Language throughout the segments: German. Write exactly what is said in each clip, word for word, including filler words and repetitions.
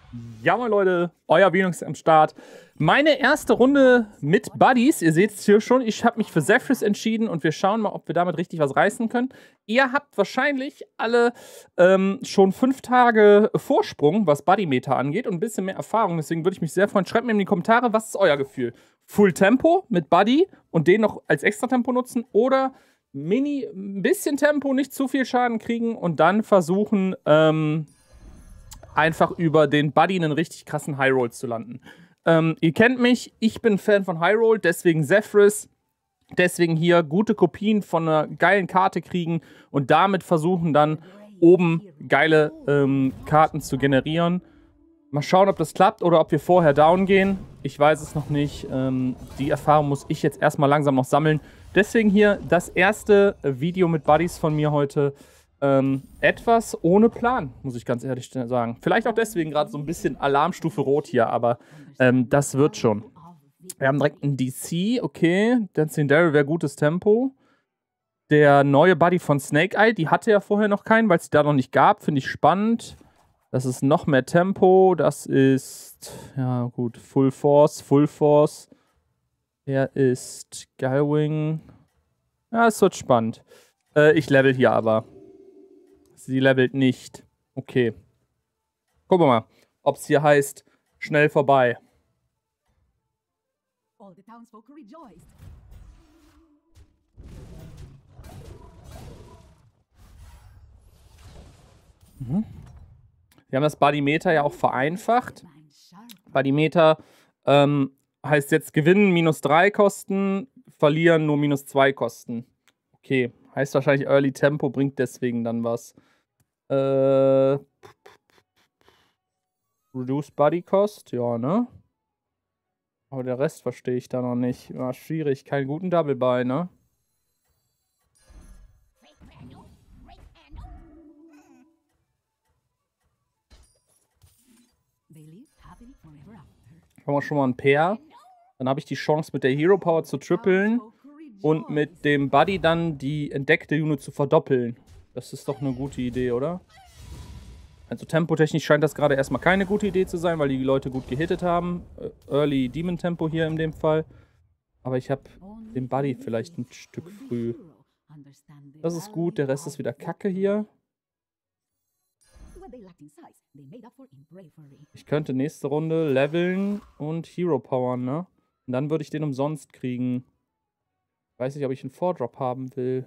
Ja, moin Leute, euer Venus am Start. Meine erste Runde mit Buddies. Ihr seht es hier schon, ich habe mich für Zephyrus entschieden und wir schauen mal, ob wir damit richtig was reißen können. Ihr habt wahrscheinlich alle ähm, schon fünf Tage Vorsprung, was Buddy-Meter angeht und ein bisschen mehr Erfahrung. Deswegen würde ich mich sehr freuen. Schreibt mir in die Kommentare, was ist euer Gefühl? Full Tempo mit Buddy und den noch als Extra-Tempo nutzen oder Mini, ein bisschen Tempo, nicht zu viel Schaden kriegen und dann versuchen, ähm, einfach über den Buddy einen richtig krassen High Roll zu landen. Ähm, ihr kennt mich, ich bin Fan von High Roll, deswegen Zephyrus, deswegen hier gute Kopien von einer geilen Karte kriegen und damit versuchen dann oben geile ähm, Karten zu generieren. Mal schauen, ob das klappt oder ob wir vorher down gehen. Ich weiß es noch nicht. Ähm, die Erfahrung muss ich jetzt erstmal langsam noch sammeln. Deswegen hier das erste Video mit Buddies von mir heute. Ähm, etwas ohne Plan, muss ich ganz ehrlich sagen. Vielleicht auch deswegen gerade so ein bisschen Alarmstufe Rot hier, aber ähm, das wird schon. Wir haben direkt einen D C, okay. Dancing Daryl wäre gutes Tempo. Der neue Buddy von Snake Eye, die hatte ja vorher noch keinen, weil es die da noch nicht gab. Finde ich spannend. Das ist noch mehr Tempo. Das ist, ja gut, Full Force, Full Force. Der ist Gullwing. Ja, es wird spannend. Äh, ich level hier aber. Sie levelt nicht. Okay. Gucken wir mal, ob es hier heißt, schnell vorbei. Mhm. Wir haben das Buddy-Meter ja auch vereinfacht. Buddy-Meter ähm, heißt jetzt gewinnen minus drei Kosten, verlieren nur minus zwei Kosten. Okay, heißt wahrscheinlich Early Tempo bringt deswegen dann was. Äh, Reduce Buddy Cost, ja, ne? Aber der Rest verstehe ich da noch nicht. Ja, schwierig, keinen guten Double Buy, ne? Haben wir schon mal ein Pair. Dann habe ich die Chance mit der Hero Power zu trippeln und mit dem Buddy dann die entdeckte Unit zu verdoppeln. Das ist doch eine gute Idee, oder? Also tempotechnisch scheint das gerade erstmal keine gute Idee zu sein, weil die Leute gut gehittet haben. Early Demon Tempo hier in dem Fall. Aber ich habe den Buddy vielleicht ein Stück früh. Das ist gut, der Rest ist wieder Kacke hier. Ich könnte nächste Runde leveln und Hero powern, ne? Und dann würde ich den umsonst kriegen. Weiß nicht, ob ich einen Vordrop haben will.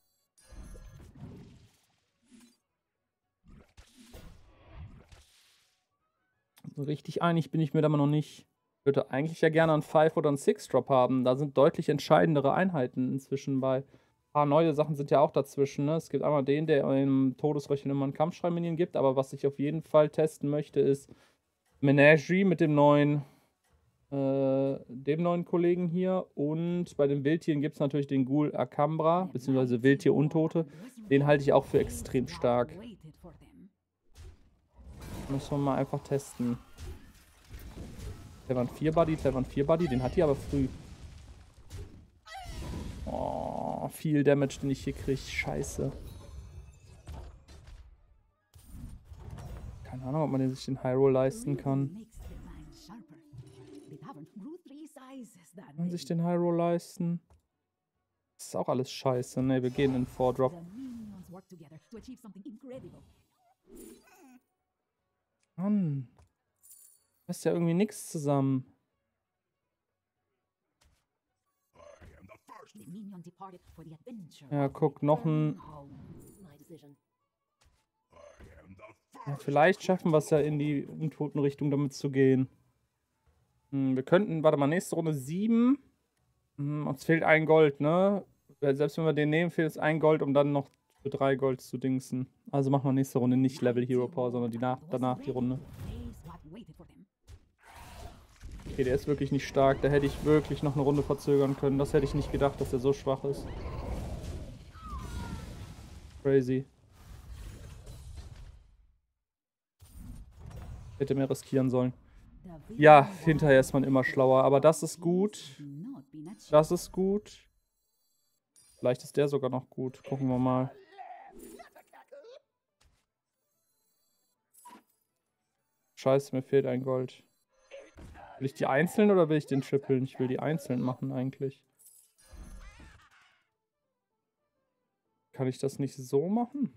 So richtig einig bin ich mir da mal noch nicht. Ich würde eigentlich ja gerne einen Five- oder einen Six-Drop haben. Da sind deutlich entscheidendere Einheiten inzwischen bei. Ein paar neue Sachen sind ja auch dazwischen. Ne? Es gibt einmal den, der im Todesröcheln immer einen Kampfschrei-Minion gibt. Aber was ich auf jeden Fall testen möchte, ist Menagerie mit dem neuen, äh, dem neuen Kollegen hier. Und bei den Wildtieren gibt es natürlich den Ghoul Akambra, beziehungsweise Wildtier-Untote. Den halte ich auch für extrem stark. Müssen wir mal einfach testen. Clevern vier Buddy, Clevern vier Buddy, den hat die aber früh. Oh, viel Damage, den ich hier kriege. Scheiße. Keine Ahnung, ob man den sich den High Roll leisten kann. Kann man sich den High Roll leisten? Das ist auch alles scheiße. Ne, wir gehen in vier Drop. Mann. Passt ja irgendwie nichts zusammen. Ja, guck, noch ein... Ja, vielleicht schaffen wir es ja in die Untoten-Richtung damit zu gehen. Hm, wir könnten, warte mal, nächste Runde sieben. Hm, uns fehlt ein Gold, ne? Selbst wenn wir den nehmen, fehlt es ein Gold, um dann noch für drei Gold zu dingsen. Also machen wir nächste Runde nicht Level Hero Power, sondern die nach, danach die Runde. Okay, der ist wirklich nicht stark. Da hätte ich wirklich noch eine Runde verzögern können. Das hätte ich nicht gedacht, dass er so schwach ist. Crazy. Hätte mehr riskieren sollen. Ja, hinterher ist man immer schlauer. Aber das ist gut. Das ist gut. Vielleicht ist der sogar noch gut. Gucken wir mal. Scheiße, mir fehlt ein Gold. Will ich die einzeln oder will ich den trippeln? Ich will die einzeln machen eigentlich. Kann ich das nicht so machen?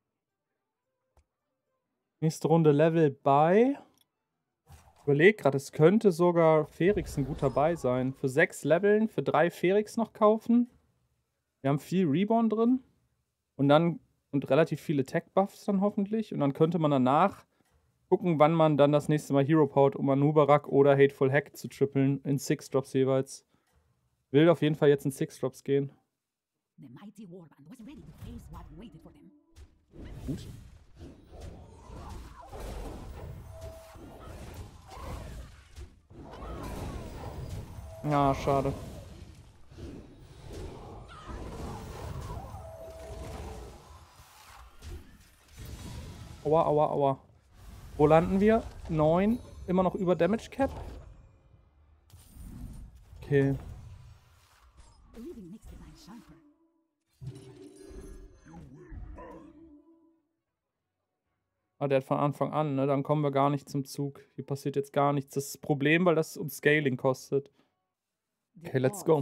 Nächste Runde Level bei. Ich überlege gerade, es könnte sogar Ferix ein guter Buy sein. Für sechs Leveln, für drei Ferix noch kaufen. Wir haben viel Reborn drin. Und dann, und relativ viele Tech-Buffs dann hoffentlich. Und dann könnte man danach gucken, wann man dann das nächste Mal Hero powert, um Anubarak oder Hateful Hack zu trippeln. In six Drops jeweils. Will auf jeden Fall jetzt in six Drops gehen. Gut. Ja, schade. Aua, aua, aua. Wo landen wir? neun. Immer noch über Damage Cap. Okay. Ah, der hat von Anfang an, ne? Dann kommen wir gar nicht zum Zug. Hier passiert jetzt gar nichts. Das ist das Problem, weil das uns Scaling kostet. Okay, let's go.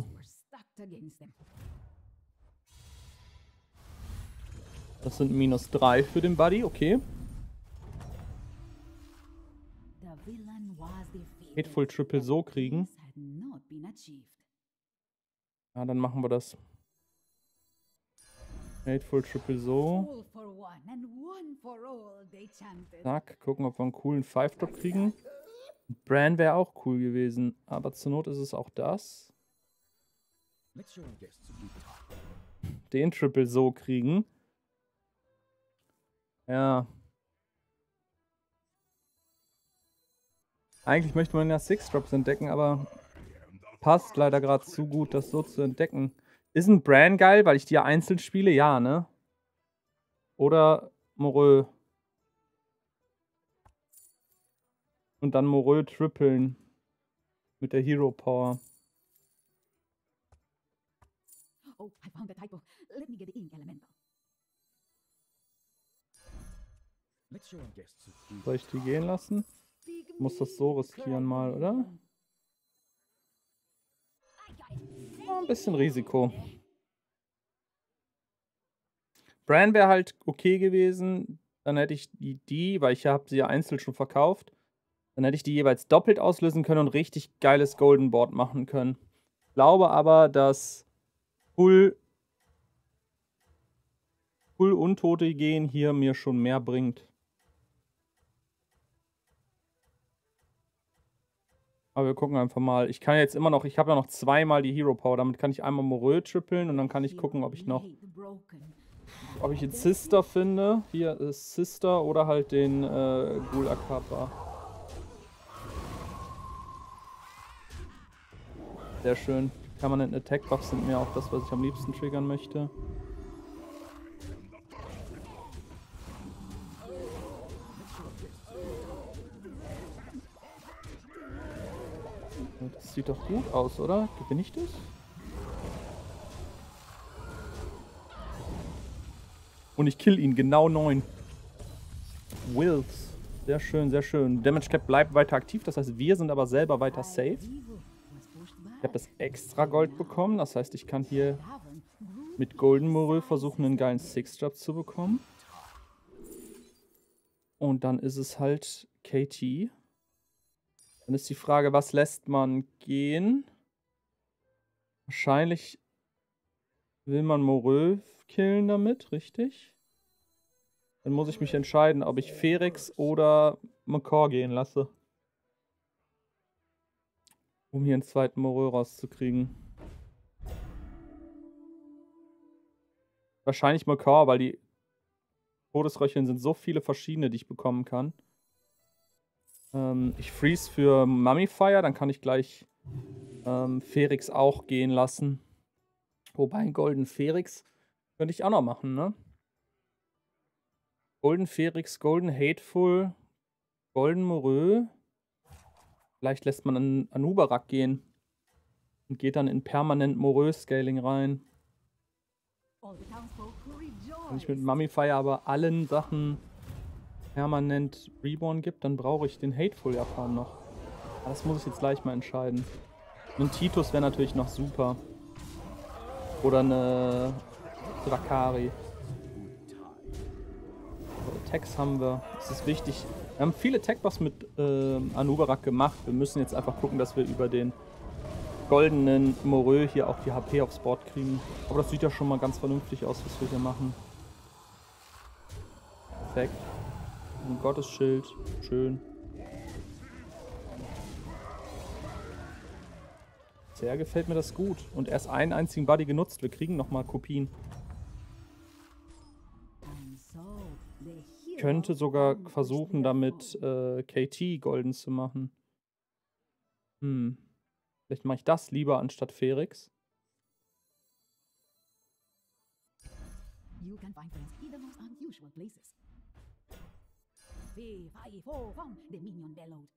Das sind minus drei für den Buddy, okay. Hateful Triple so kriegen. Ja, dann machen wir das. Hateful Triple so. Zack, gucken, ob wir einen coolen five Drop kriegen. Bran wäre auch cool gewesen, aber zur Not ist es auch das. Den Triple so kriegen. Ja. Eigentlich möchte man ja six Drops entdecken, aber passt leider gerade zu gut, das so zu entdecken. Ist ein Bran geil, weil ich die ja einzeln spiele? Ja, ne? Oder Morö. Und dann Morö trippeln. Mit der Hero Power. Oh, I found a typo. Let me get the ink elemental. Soll ich die gehen lassen? Ich muss das so riskieren mal, oder? Ja, ein bisschen Risiko. Bran wäre halt okay gewesen. Dann hätte ich die, die weil ich habe sie ja einzeln schon verkauft. Dann hätte ich die jeweils doppelt auslösen können und richtig geiles Golden Board machen können. Ich glaube aber, dass Full, Full Untote gehen hier mir schon mehr bringt. Aber wir gucken einfach mal. Ich kann jetzt immer noch, ich habe ja noch zweimal die Hero Power. Damit kann ich einmal Morö trippeln und dann kann ich gucken, ob ich noch, ob ich jetzt Sister finde. Hier ist Sister oder halt den äh, Ghoul Akapa. Sehr schön. Permanent Attack Buffs sind mir auch das, was ich am liebsten triggern möchte. Das sieht doch gut aus, oder? Gewinne ich das? Und ich kill ihn, genau neun. Wills. Sehr schön, sehr schön. Damage Cap bleibt weiter aktiv, das heißt, wir sind aber selber weiter safe. Ich habe das extra Gold bekommen, das heißt, ich kann hier mit Golden Morö versuchen, einen geilen Six-Drop zu bekommen. Und dann ist es halt K T. Dann ist die Frage, was lässt man gehen? Wahrscheinlich will man Morö killen damit, richtig? Dann muss ich mich entscheiden, ob ich Ferix oder Macaw gehen lasse. Um hier einen zweiten Morö rauszukriegen. Wahrscheinlich Macaw, weil die Todesröcheln sind so viele verschiedene, die ich bekommen kann. Ähm, ich freeze für Mummifier, dann kann ich gleich ähm, Ferix auch gehen lassen. Wobei einen Golden Ferix könnte ich auch noch machen, ne? Golden Ferix, Golden Hateful, Golden Morö. Vielleicht lässt man an Anubarak gehen und geht dann in permanent Morö-Scaling rein. Kann ich mit Mummifier aber allen Sachen permanent Reborn gibt, dann brauche ich den Hateful Japan noch. Aber das muss ich jetzt gleich mal entscheiden. Ein Titus wäre natürlich noch super. Oder eine Drakari. Attacks haben wir. Es ist wichtig. Wir haben viele Tech-Buffs mit äh, Anubarak gemacht. Wir müssen jetzt einfach gucken, dass wir über den goldenen Morö hier auch die H P aufs Board kriegen. Aber das sieht ja schon mal ganz vernünftig aus, was wir hier machen. Perfekt. Ein Gottesschild. Schön. Sehr gefällt mir das gut. Und erst einen einzigen Buddy genutzt. Wir kriegen nochmal Kopien. Ich könnte sogar versuchen, damit äh, K T golden zu machen. Hm. Vielleicht mache ich das lieber anstatt Ferix. You can find friends in the most unusual places. Fee, fi, fo, fum, the minion bellowed.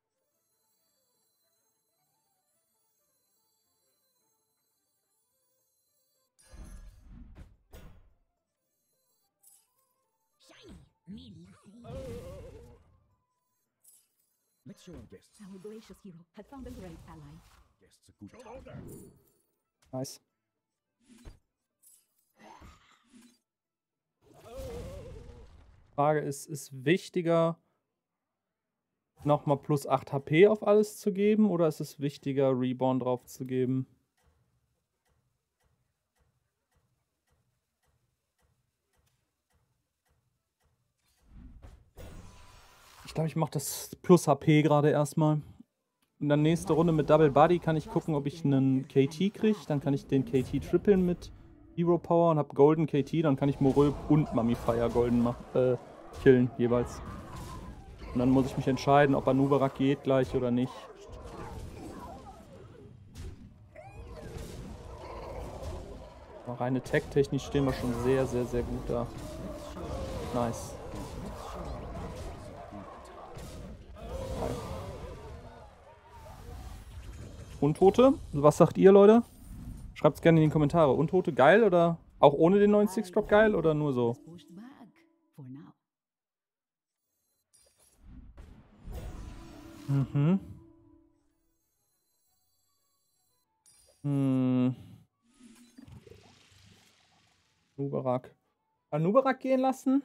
Shiny, me Let's show our guests. Our gracious hero had found a great ally. Guests a good time. Nice. Frage ist, ist wichtiger, nochmal plus acht H P auf alles zu geben, oder ist es wichtiger, Reborn drauf zu geben? Ich glaube, ich mache das plus H P gerade erstmal. In der nächsten Runde mit Double Buddy kann ich gucken, ob ich einen K T kriege. Dann kann ich den K T trippeln mit Hero Power und habe Golden K T. Dann kann ich Morö und Mummifier Golden machen, äh, killen jeweils. Und dann muss ich mich entscheiden, ob Anubarak geht gleich oder nicht. Aber reine Tech-technisch stehen wir schon sehr, sehr, sehr gut da. Nice. Geil. Untote? Was sagt ihr, Leute? Schreibt es gerne in die Kommentare. Untote geil oder auch ohne den neuen Six-Drop geil oder nur so? Pushed back for now. Mhm. Hm. Anubarak. Anubarak gehen lassen?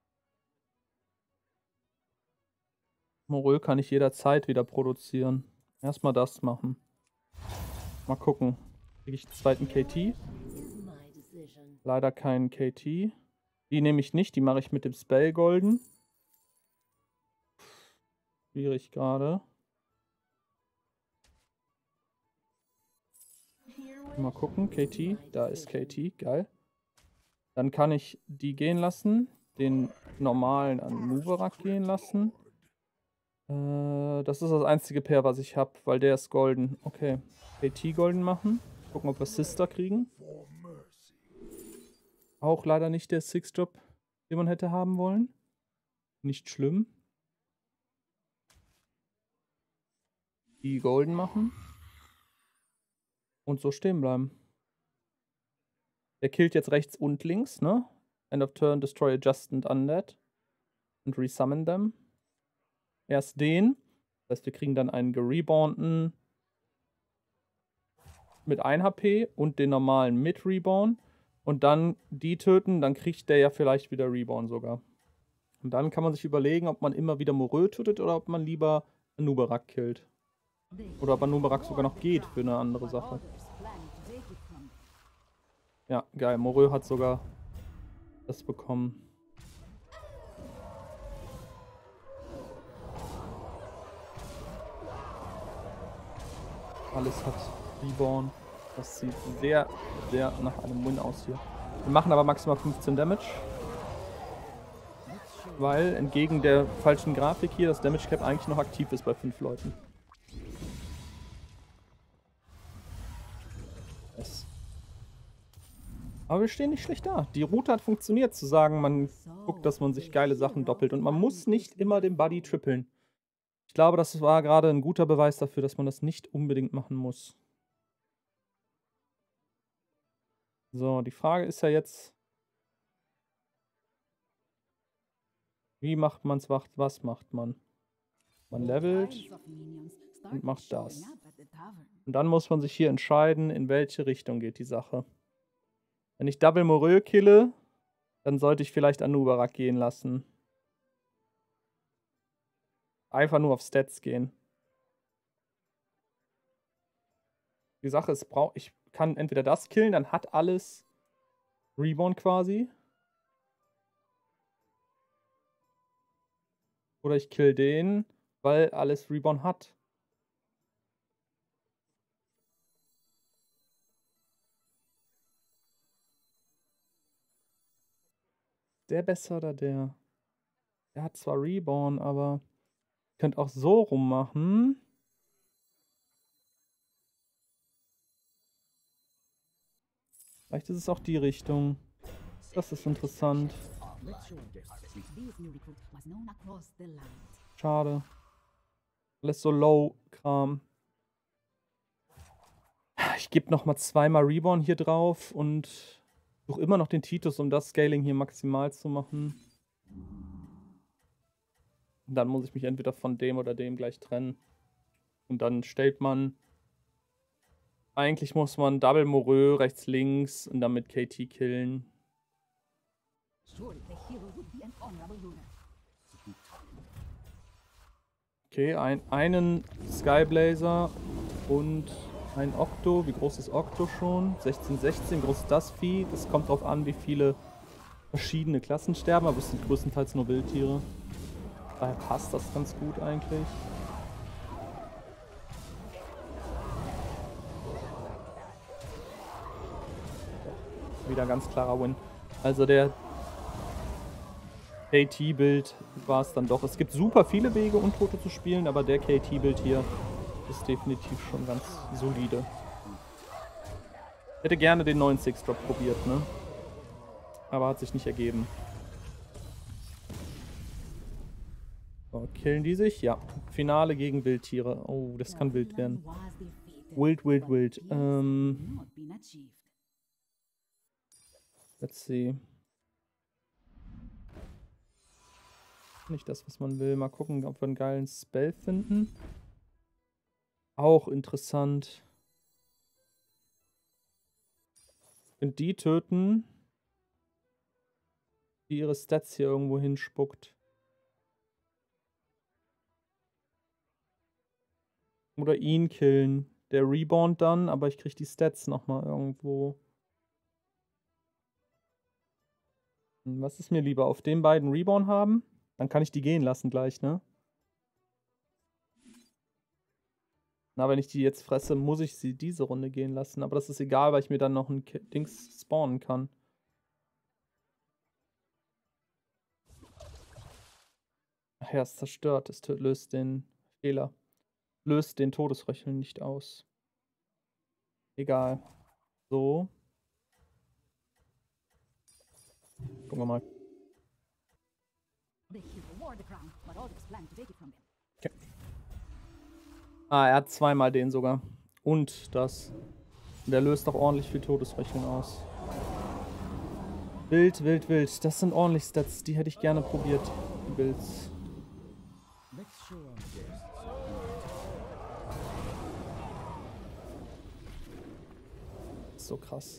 Morö kann ich jederzeit wieder produzieren. Erstmal das machen. Mal gucken. Kriege ich einen zweiten K T? Leider keinen K T. Die nehme ich nicht, die mache ich mit dem Spell Golden. Schwierig gerade. Mal gucken, K T. Da ist K T, geil. Dann kann ich die gehen lassen. Den normalen Anubarak gehen lassen. Äh, das ist das einzige Pair, was ich habe, weil der ist golden. Okay, K T golden machen. Gucken, ob wir Sister kriegen. Auch leider nicht der Six-Drop, den man hätte haben wollen. Nicht schlimm. Die golden machen. Und so stehen bleiben. Der killt jetzt rechts und links, ne? End of turn, destroy adjusted undead. Und resummon them. Erst den. Das heißt, wir kriegen dann einen gerebornten mit ein H P und den normalen mit Reborn. Und dann die töten, dann kriegt der ja vielleicht wieder Reborn sogar. Und dann kann man sich überlegen, ob man immer wieder Morö tötet oder ob man lieber Anubarak killt. Oder ob Anubarak sogar noch geht für eine andere Sache. Ja, geil. Morö hat sogar das bekommen. Alles hat Reborn. Das sieht sehr, sehr nach einem Win aus hier. Wir machen aber maximal fünfzehn Damage. Weil entgegen der falschen Grafik hier das Damage Cap eigentlich noch aktiv ist bei fünf Leuten. Yes. Aber wir stehen nicht schlecht da. Die Route hat funktioniert, zu sagen, man guckt, dass man sich geile Sachen doppelt. Und man muss nicht immer den Buddy trippeln. Ich glaube, das war gerade ein guter Beweis dafür, dass man das nicht unbedingt machen muss. So, die Frage ist ja jetzt, Wie macht man's? Was macht man? Man levelt Piles of minions und started macht showing das. up at the tavern. Und dann muss man sich hier entscheiden, in welche Richtung geht die Sache. Wenn ich Double Moreux kille, dann sollte ich vielleicht Anubarak gehen lassen. Einfach nur auf Stats gehen. Die Sache ist, brauch, ich kann entweder das killen, dann hat alles Reborn quasi. Oder ich kill den, weil alles Reborn hat. Der besser oder der? Der hat zwar Reborn, aber ich könnte auch so rummachen. Vielleicht ist es auch die Richtung. Das ist interessant. Let's show our guests the secret. This new recruit was known across the land. Schade. Alles so low-Kram. Ich gebe nochmal zweimal Reborn hier drauf und suche immer noch den Titus, um das Scaling hier maximal zu machen. Und dann muss ich mich entweder von dem oder dem gleich trennen. Und dann stellt man... Eigentlich muss man Double Moreux rechts, links und dann mit K T killen. Surely the hero would be an honorable ruler. Okay, ein, einen Skyblazer und ein Okto. Wie groß ist Okto schon? sechzehn, sechzehn. Wie groß ist das Vieh? Das kommt drauf an, wie viele verschiedene Klassen sterben, aber es sind größtenteils nur Wildtiere. Daher passt das ganz gut eigentlich. Wieder ein ganz klarer Win. Also der K T-Bild war es dann doch. Es gibt super viele Wege, Untote zu spielen, aber der K T-Bild hier ist definitiv schon ganz solide. Ich hätte gerne den neuen Six-Drop probiert, ne? Aber hat sich nicht ergeben. So, killen die sich? Ja. Finale gegen Wildtiere. Oh, das kann wild werden. Was defeated, Wild, wild, but wild. peace Ähm, had not been achieved. let's see. Nicht das, was man will. Mal gucken, ob wir einen geilen Spell finden. Auch interessant. Und die töten, die ihre Stats hier irgendwo hinspuckt. Oder ihn killen. Der rebornt dann, aber ich krieg die Stats nochmal irgendwo. Hm, was ist mir lieber? Auf den beiden Reborn haben? Dann kann ich die gehen lassen gleich, ne? Na, wenn ich die jetzt fresse, muss ich sie diese Runde gehen lassen. Aber das ist egal, weil ich mir dann noch ein Ki- Dings spawnen kann. Ach ja, es zerstört. Es tö- löst den Fehler. Löst den Todesröcheln nicht aus. Egal. So. Gucken wir mal. The hero wore the crown, but others planned to take it from him. Ah, er hat zweimal den sogar. Und das. Und der löst doch ordentlich viel Todesröcheln aus. Wild, wild, wild. Das sind ordentlich Stats. Die hätte ich gerne probiert. Die Builds. Let's show our guests Ist so krass.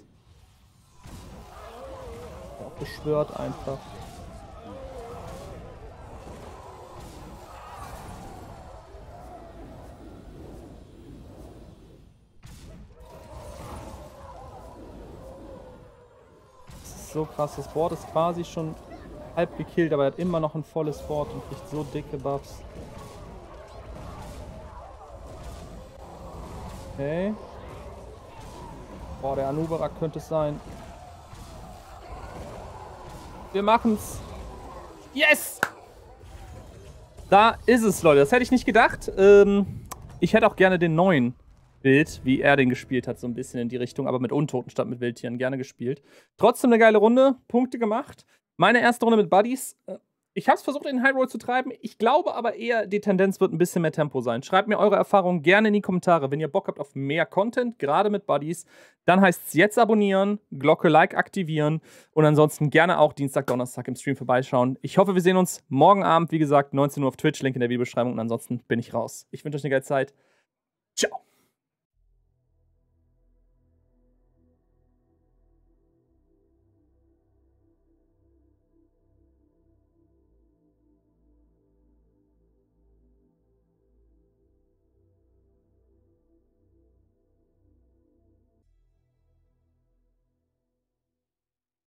Ja, auch beschwört einfach. Das ist so krass. Das Board ist quasi schon halb gekillt, aber er hat immer noch ein volles Board und kriegt so dicke Buffs. Okay. Boah, der Anubarak könnte es sein. Wir machen's. Yes! Da ist es, Leute. Das hätte ich nicht gedacht. Ähm, ich hätte auch gerne den neuen Bild, wie er den gespielt hat, so ein bisschen in die Richtung, aber mit Untoten statt mit Wildtieren gerne gespielt. Trotzdem eine geile Runde, Punkte gemacht. Meine erste Runde mit Buddies. Ich habe es versucht, in den High Roll zu treiben. Ich glaube aber eher, die Tendenz wird ein bisschen mehr Tempo sein. Schreibt mir eure Erfahrungen gerne in die Kommentare. Wenn ihr Bock habt auf mehr Content, gerade mit Buddies, dann heißt es jetzt abonnieren, Glocke, Like aktivieren und ansonsten gerne auch Dienstag, Donnerstag im Stream vorbeischauen. Ich hoffe, wir sehen uns morgen Abend, wie gesagt, neunzehn Uhr auf Twitch, Link in der Videobeschreibung und ansonsten bin ich raus. Ich wünsche euch eine geile Zeit. Ciao.